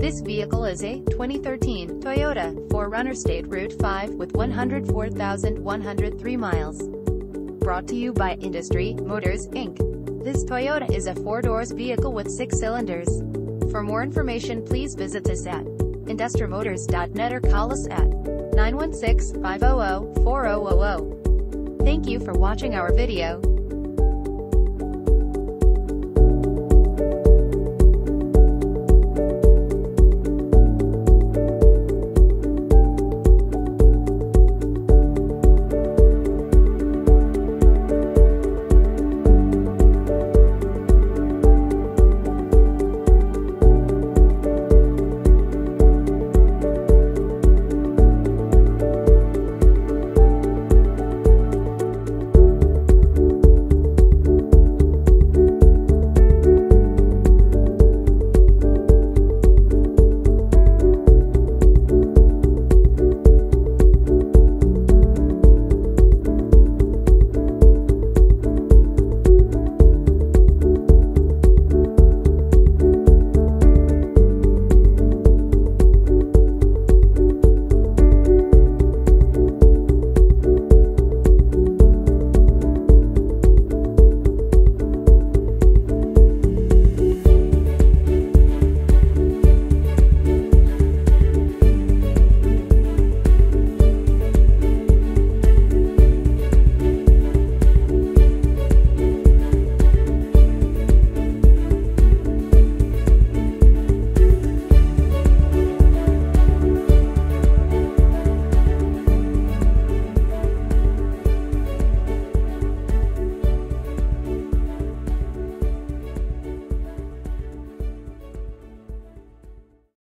This vehicle is a 2013 Toyota 4Runner State Route 5 with 104,103 miles. Brought to you by Industry Motors, Inc. This Toyota is a 4-doors vehicle with 6 cylinders. For more information, please visit us at industrymotors.net or call us at 916-500-4000. Thank you for watching our video.